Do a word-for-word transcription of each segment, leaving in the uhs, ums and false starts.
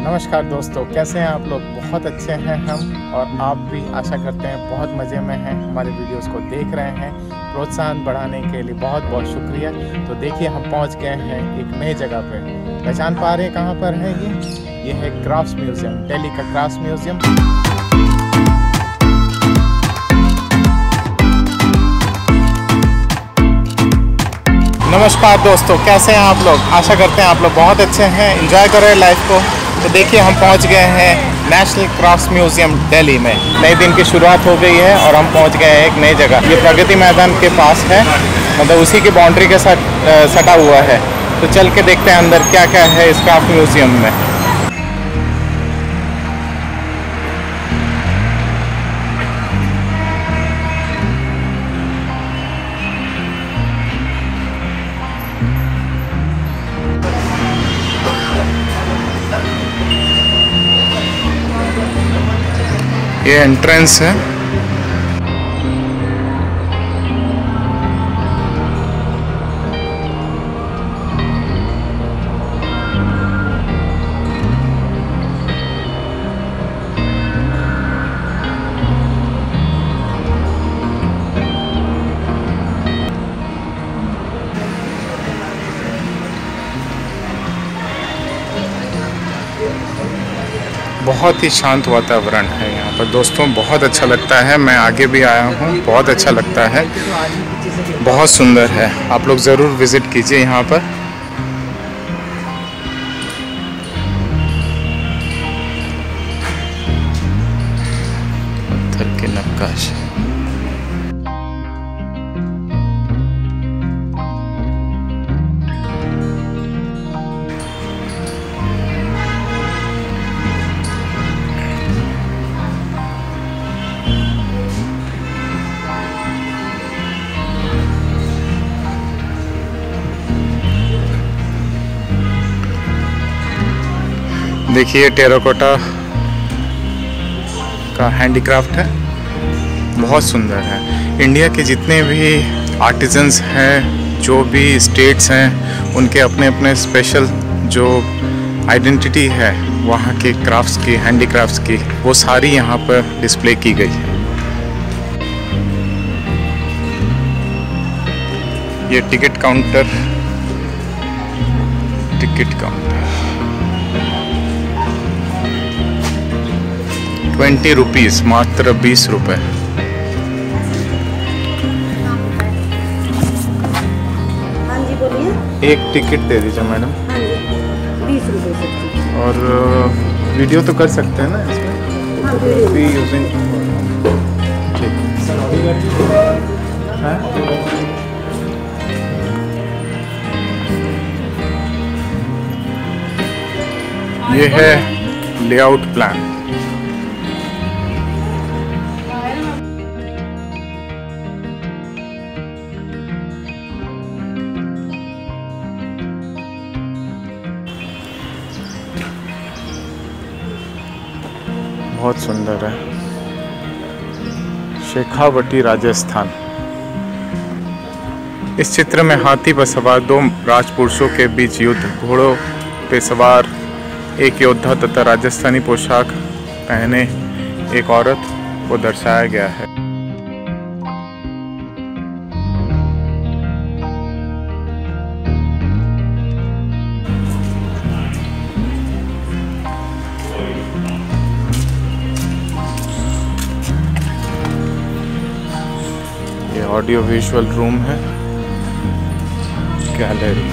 नमस्कार दोस्तों, कैसे हैं आप लोग। बहुत अच्छे हैं हम, और आप भी आशा करते हैं बहुत मज़े में हैं। हमारे वीडियोस को देख रहे हैं, प्रोत्साहन बढ़ाने के लिए बहुत बहुत शुक्रिया। तो देखिए, हम पहुंच गए हैं एक नई जगह पे। पहचान पा रहे हैं कहां पर है ये ये है क्राफ्ट्स म्यूज़ियम, दिल्ली का क्राफ्ट्स म्यूज़ियम। नमस्कार दोस्तों, कैसे हैं आप लोग। आशा करते हैं आप लोग बहुत अच्छे हैं, एंजॉय कर रहे हैं लाइफ को। तो देखिए, हम पहुंच गए हैं नेशनल क्राफ्ट्स म्यूज़ियम दिल्ली में। नए दिन की शुरुआत हो गई है और हम पहुंच गए हैं एक नई जगह। ये प्रगति मैदान के पास है, मतलब उसी की बाउंड्री के साथ सटा हुआ है। तो चल के देखते हैं अंदर क्या क्या है इस क्राफ्ट म्यूज़ियम में। ये एंट्रेंस है। बहुत ही शांत वातावरण है यहाँ पर दोस्तों, बहुत अच्छा लगता है। मैं आगे भी आया हूँ, बहुत अच्छा लगता है, बहुत सुंदर है। आप लोग ज़रूर विज़िट कीजिए यहाँ पर। पत्थर की नक्काशी। देखिए, टेराकोटा का हैंडीक्राफ्ट है, बहुत सुंदर है। इंडिया के जितने भी आर्टिजन्स हैं, जो भी स्टेट्स हैं, उनके अपने अपने स्पेशल जो आइडेंटिटी है वहाँ के क्राफ्ट्स की, हैंडीक्राफ्ट्स की, वो सारी यहाँ पर डिस्प्ले की गई है। ये ticket counter, ticket counter twenty rupees, मात्र बीस रुपये। हाँ जी बोलिए। एक टिकट दे दीजिए मैडम। हाँ जी, बीस रुपये से। और वीडियो तो कर सकते हैं ना इसमें? हाँ, वीडियो। यूजिंग ठीक है। ये है लेआउट प्लान। बहुत सुंदर है। शेखावटी, राजस्थान। इस चित्र में हाथी पर सवार दो राजपुरुषों के बीच युद्ध, घोड़ों पे सवार एक योद्धा तथा राजस्थानी पोशाक पहने एक औरत को दर्शाया गया है। ऑडियो विजुअल रूम है, gallery,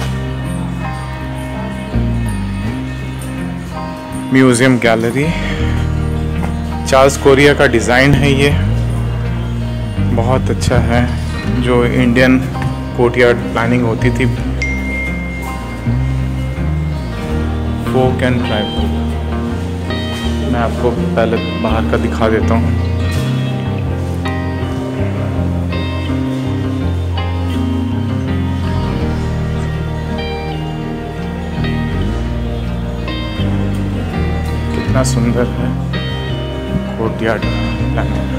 museum gallery. Charles Correa का डिज़ाइन है ये, बहुत अच्छा है। जो इंडियन कोर्टयार्ड प्लानिंग होती थी, फोक एंड ट्राइबल। मैं आपको पहले बाहर का दिखा देता हूँ। कितना सुंदर है कोर्टयार्ड प्लानिंग।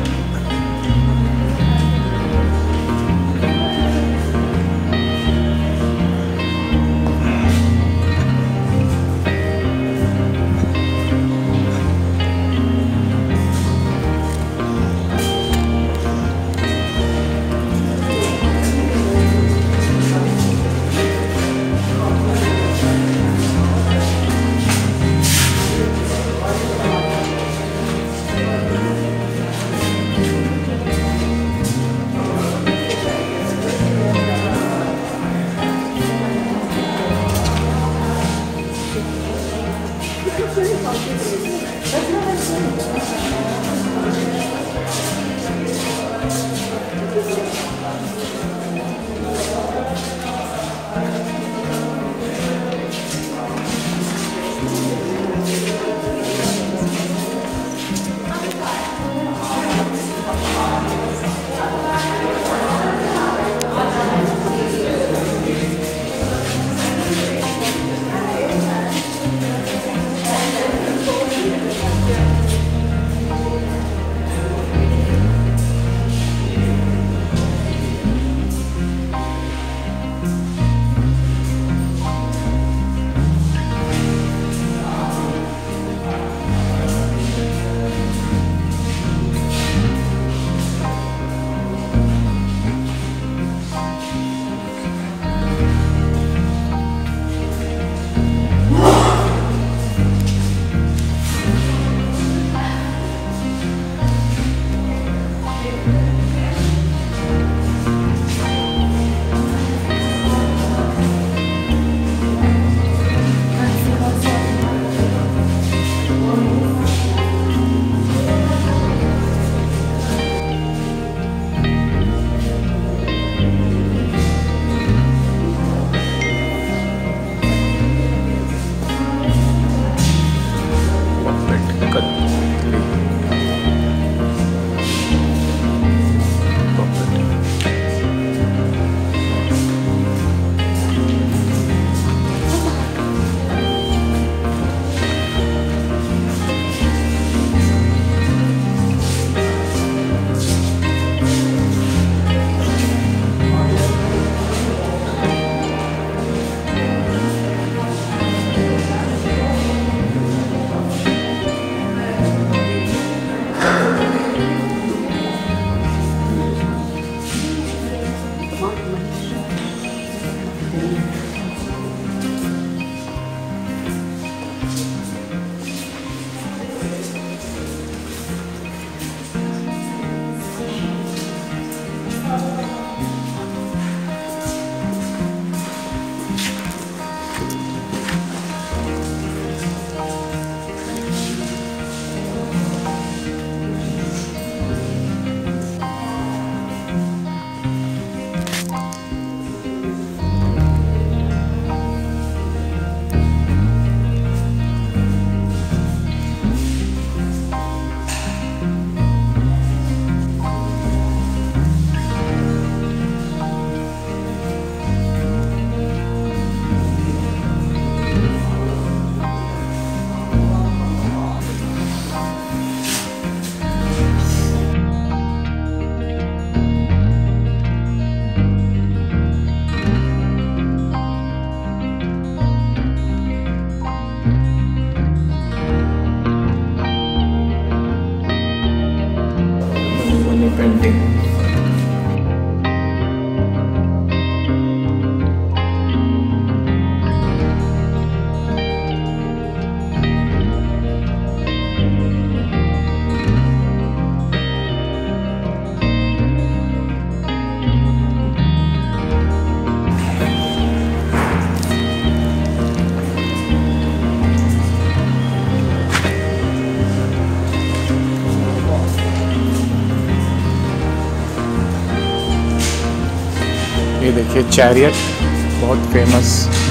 ये देखिए चैरियट, बहुत फेमस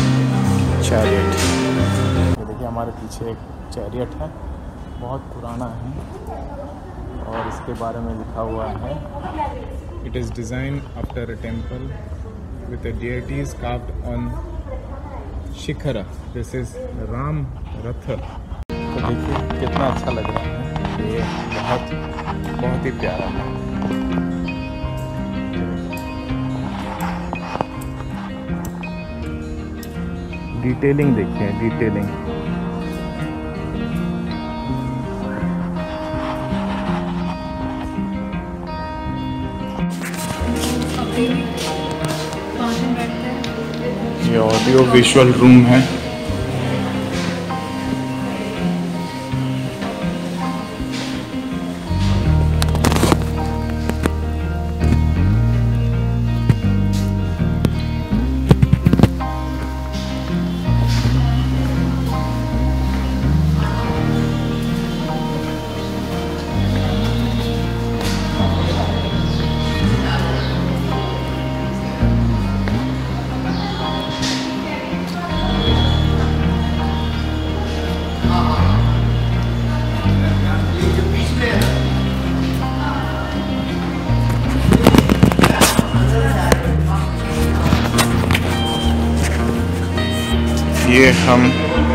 चैरियट। ये देखिए हमारे पीछे एक चैरियट है, बहुत पुराना है और इसके बारे में लिखा हुआ है, it is design after a temple with the deities carved on shikhar, this is Ram rath. तो देखिए कितना अच्छा लग रहा है, ये बहुत बहुत ही प्यारा है। डिटेलिंग देखिए, डिटेलिंग ये ऑडियो विजुअल रूम है। ये हम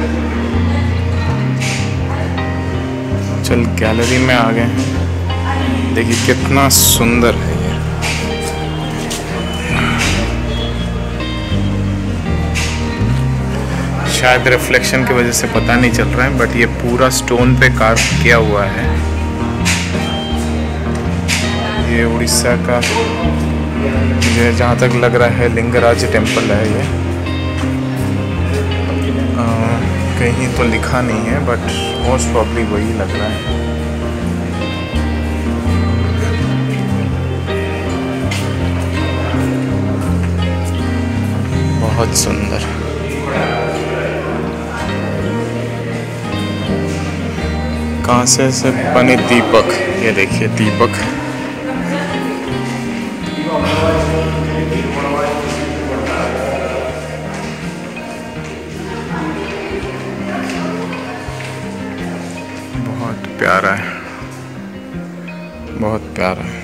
चल गैलरी में आ गए हैं। देखिए कितना सुंदर है ये। शायद रिफ्लेक्शन की वजह से पता नहीं चल रहा है, बट ये पूरा स्टोन पे कार्व किया हुआ है। ये उड़ीसा का मुझे जहाँ तक लग रहा है लिंगराज टेम्पल है ये। आ, कहीं तो लिखा नहीं है, बट मोस्ट प्रॉब्ली वही लग रहा है। बहुत सुंदर। कांसे से बने दीपक, ये देखिए दीपक। बहुत प्यारा है, बहुत प्यारा है।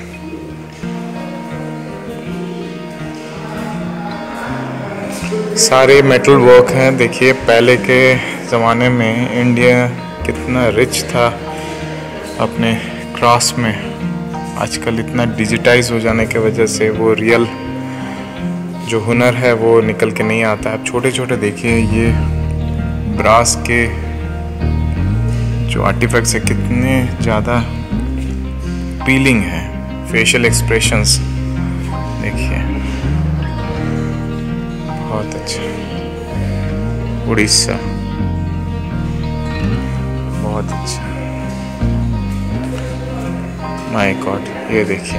सारे मेटल वर्क हैं। देखिए पहले के ज़माने में इंडिया कितना रिच था अपने क्राफ्ट में। आजकल इतना डिजिटाइज हो जाने की वजह से वो रियल जो हुनर है वो निकल के नहीं आता। अब छोटे छोटे देखिए ये ब्रास के जो आर्टिफैक्ट्स है कितने ज़्यादा अपीलिंग है। फेशियल एक्सप्रेशंस देखिए, बहुत अच्छा। उड़ीसा बहुत अच्छा। माय गॉड, ये देखिए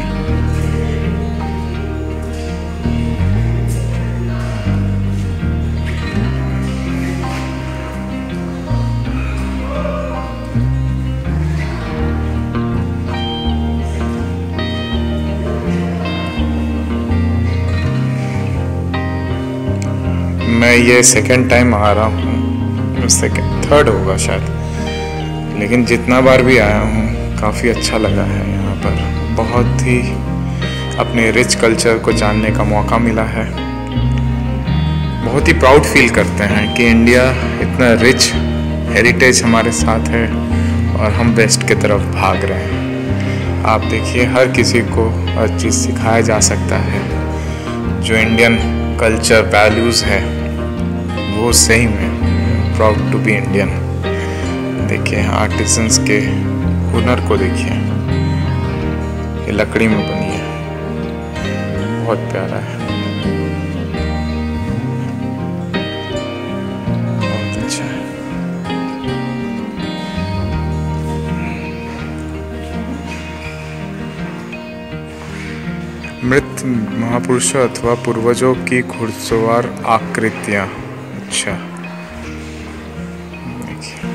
मैं ये सेकंड टाइम आ रहा हूँ, सेकंड थर्ड होगा शायद, लेकिन जितना बार भी आया हूँ काफ़ी अच्छा लगा है यहाँ पर। बहुत ही अपने रिच कल्चर को जानने का मौका मिला है। बहुत ही प्राउड फील करते हैं कि इंडिया इतना रिच हेरिटेज हमारे साथ है और हम वेस्ट की तरफ भाग रहे हैं। आप देखिए हर किसी को हर चीज़ सिखाया जा सकता है। जो इंडियन कल्चर वैल्यूज़ है वो सही में प्राउड टू बी इंडियन। देखिए आर्टिसंस के हुनर को देखिए, ये लकड़ी में बनी है, बहुत प्यारा है, बहुत अच्छा है। मृत महापुरुषों अथवा पूर्वजों की घुड़सवार आकृतियाँ। अच्छा देखिए,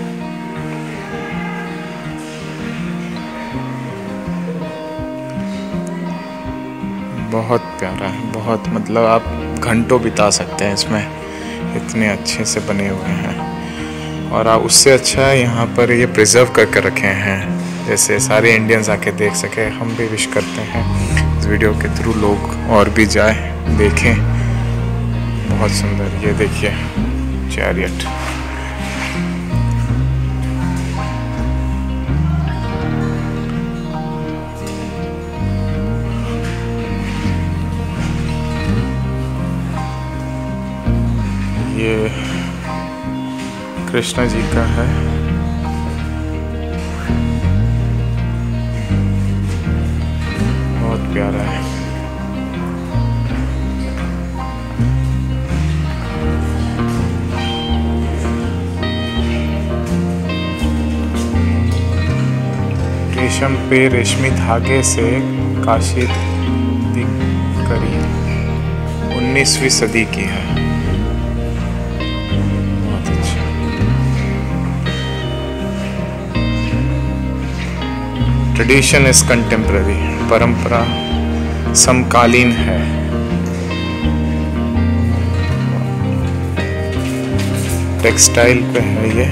बहुत प्यारा है, बहुत मतलब आप घंटों बिता सकते हैं इसमें, इतने अच्छे से बने हुए हैं। और आप उससे अच्छा यहाँ पर ये प्रिजर्व करके रखे हैं, जैसे सारे इंडियंस आके देख सके। हम भी विश करते हैं इस वीडियो के थ्रू लोग और भी जाए देखें। बहुत सुंदर, ये देखिए चैरियट। ये कृष्ण जी का है, बहुत प्यारा है। रेशम पे रेशमी धागे से काशीदी करी, उन्नीसवीं सदी की है। बहुत अच्छा। ट्रेडिशन इज कंटेम्प्ररी, परंपरा समकालीन है। टेक्सटाइल पे है ये।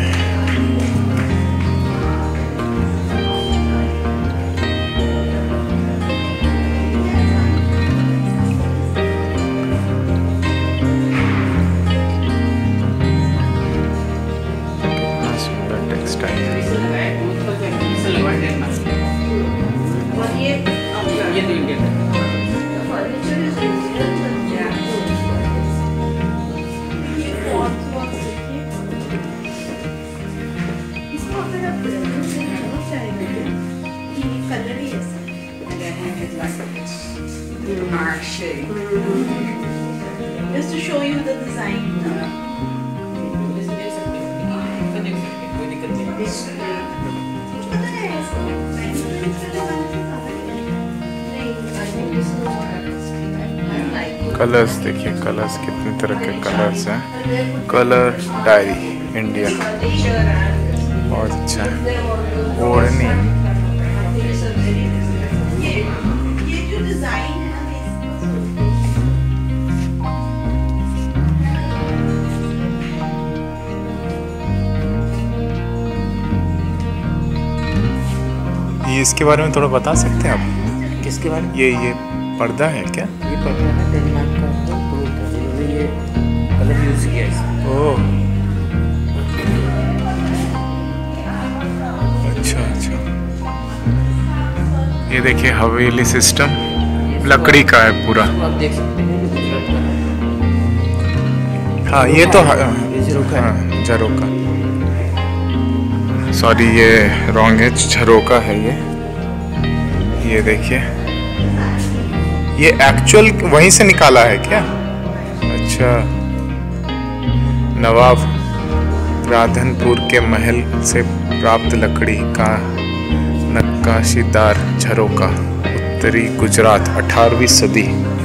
और ये ये तो इंडियन है। फर्नीचर इज इसको अगर आप ब्लेंडर से हटाना चाहेंगे कि कलर ही ऐसा just to show you the design. Colours देखिए, कलर्स कितने तरह के कलर्स हैं। कलर डायरी इंडिया बहुत अच्छा है। ओढ़नी ये जो डिजाइन है ना ये इसके बारे में थोड़ा बता सकते हैं आप? किसके बारे में? ये ये पर्दा है क्या? ये पर्दा है डेनमार्क का प्रूफ है, जिन्होंने ये कलर यूज किया है इसमें। ओह अच्छा अच्छा। ये देखिए हवेली सिस्टम लकड़ी का है पूरा। इसको आप देख सकते हैं, ये गुजरात का है। हाँ ये तो हाँ, ये झरोखा है। हाँ झरोका, सॉरी ये रॉन्ग है, झरोका है ये। ये देखिए ये एक्चुअल वहीं से निकाला है क्या? अच्छा, नवाब राधनपुर के महल से प्राप्त लकड़ी का नक्काशीदार झरोका, उत्तरी गुजरात, अठारहवीं सदी।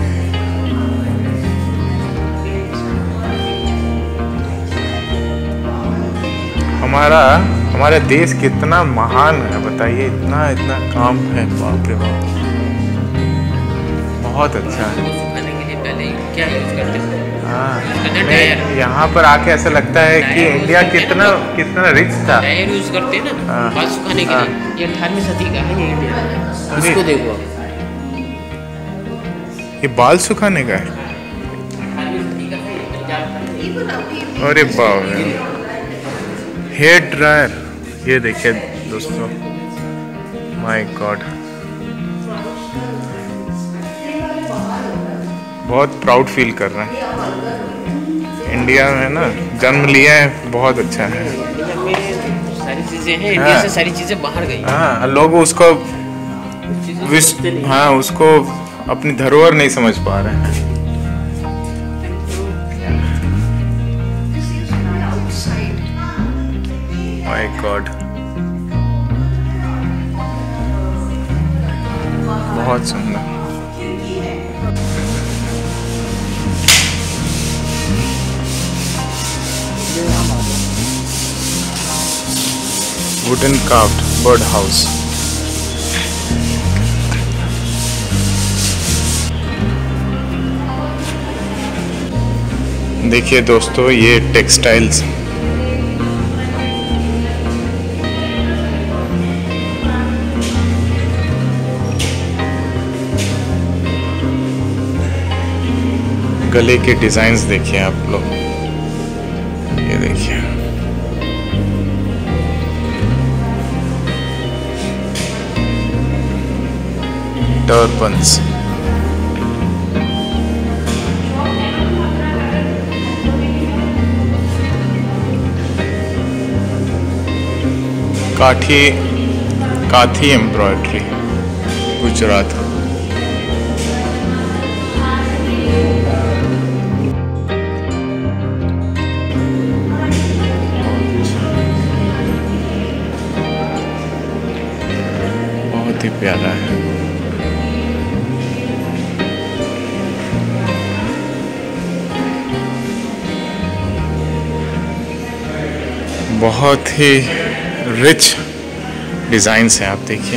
हमारा हमारा देश कितना महान है बताइए, इतना इतना काम है, बाप रे बाप, बहुत अच्छा है। सुखाने के लिए पहले क्या यूज करते थे? हाँ, टायर। मैं यहाँ पर आके ऐसा लगता है कि टायर इंडिया यूज करते हैं कितना ना। कितना रिच था। टायर यूज करते हैं ना हाँ। बाल सुखाने के हाँ। लिए। ये अठारहवीं सदी का है ये इंडिया। अरे। इसको देखो आप। ये बाल सुखाने का है? अठारहवीं सदी का है ये, पंजाब का है। अरे बाप रे, हेयर ड्रायर। ये देखिए दोस्तों, माय गॉड, बहुत प्राउड फील कर रहे हैं। इंडिया में ना जन्म लिया है, बहुत अच्छा है। इंडिया में सारी चीजें हैं, इंडिया हाँ। से सारी चीजें बाहर गई। हाँ, लोग उसको चीजें विश समझते नहीं। हाँ उसको अपनी धरोहर नहीं समझ पा रहे हैं। माय गॉड, बहुत सुंदर। Wooden carved bird house. देखिए दोस्तों, ये टेक्सटाइल्स, गले के डिजाइन्स देखिए आप लोग, ये देखिए टर्बन्स। काठी काथी एम्ब्रॉयडरी, गुजरात। बहुत ही प्यारा है। बहुत ही रिच डिज़ाइंस हैं, आप देखिए।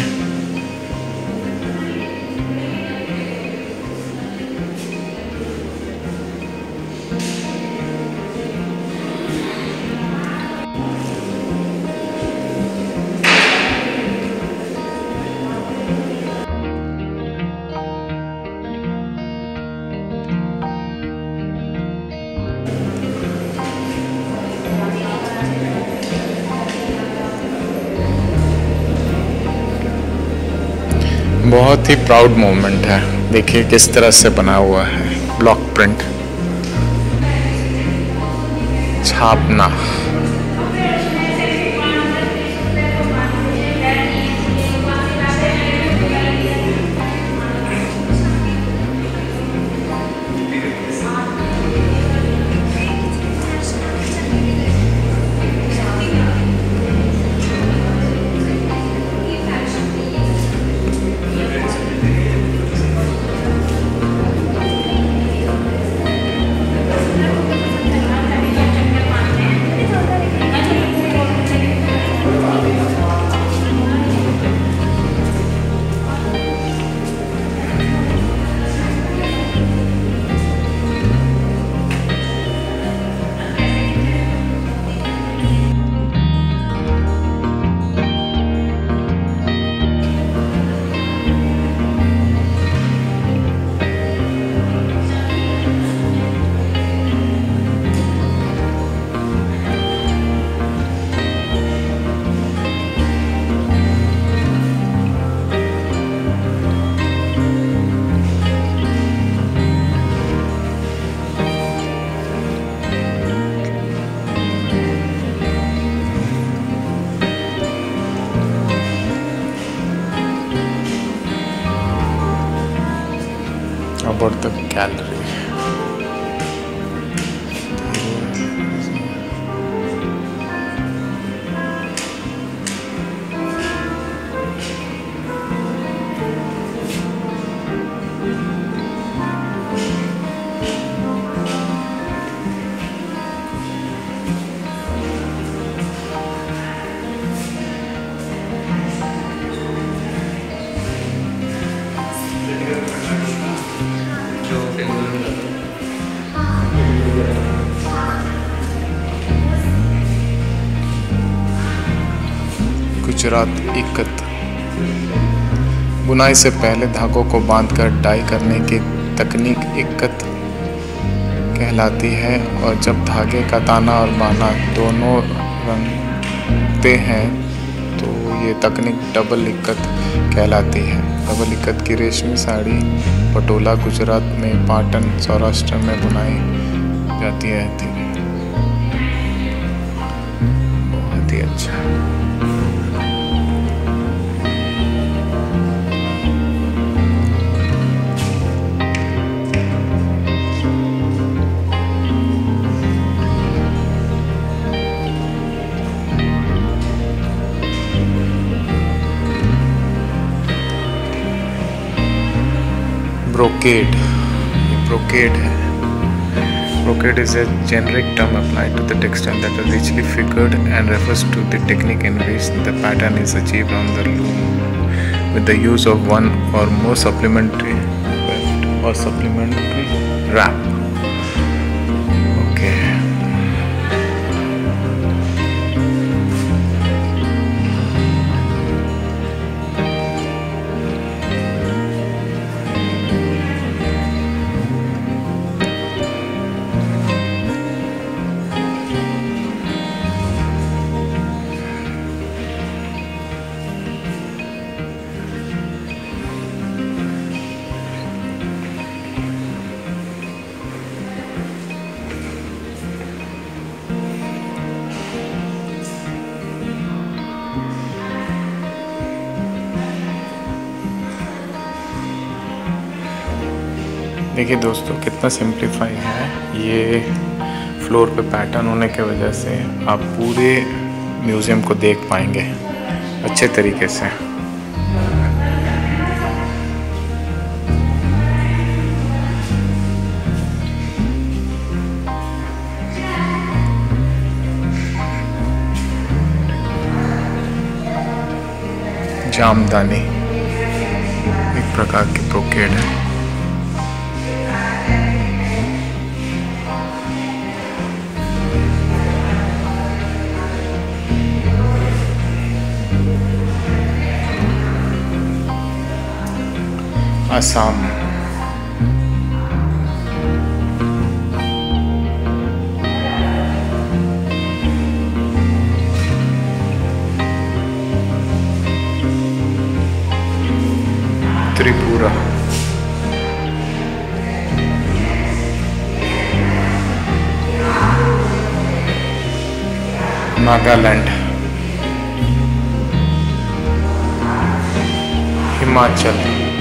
बहुत ही प्राउड मोमेंट है। देखिए किस तरह से बना हुआ है ब्लॉक प्रिंट छापना। About the gallery. Gujarat ikat. बुनाई से पहले धागों को बांधकर डाई करने की तकनीक इक्कत कहलाती है, और जब धागे का ताना और बाना दोनों रंगते हैं तो ये तकनीक डबल इक्कत कहलाती है। डबल इक्कत की रेशमी साड़ी पटोला गुजरात में, पाटन सौराष्ट्र में बुनाई जाती है। बहुत ही अच्छा। ब्रोकेड, ब्रोकेड है। Brocade is a generic term applied to the textile that are richly figured and refers to the technique in which the pattern is achieved on the loom with the use of one or more supplementary or supplementary wrap. Okay. देखिए दोस्तों कितना simplify है ये। Floor पे pattern होने के वजह से आप पूरे म्यूज़ियम को देख पाएंगे अच्छे तरीके से। जामदानी एक प्रकार की ब्रोकेड है। असम त्रिपुरा, नागालैंड, हिमाचल,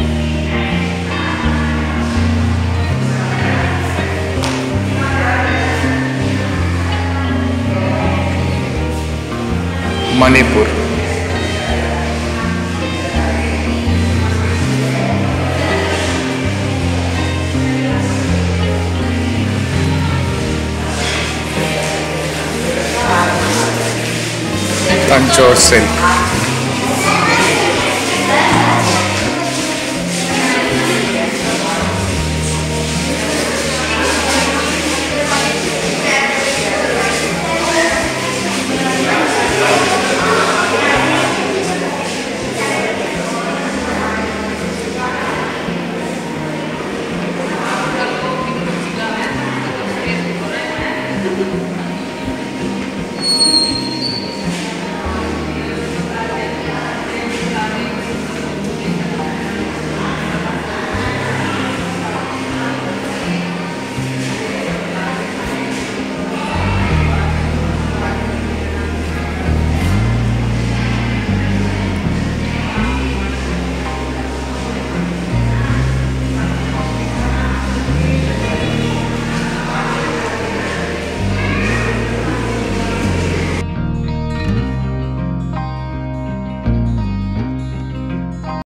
मणिपुर, तंचौर सिल्क,